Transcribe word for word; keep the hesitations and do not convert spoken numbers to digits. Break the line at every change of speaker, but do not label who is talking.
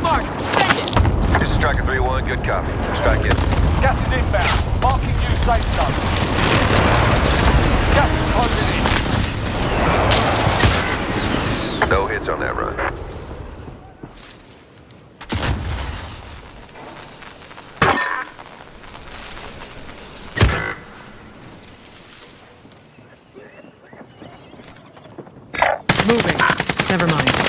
marked. Send it.
This is Striker three one. Good copy. Strike it.
Gas is inbound. Marking new safe zone. Gas is closing in.
No hits on that run.
Moving. Never mind.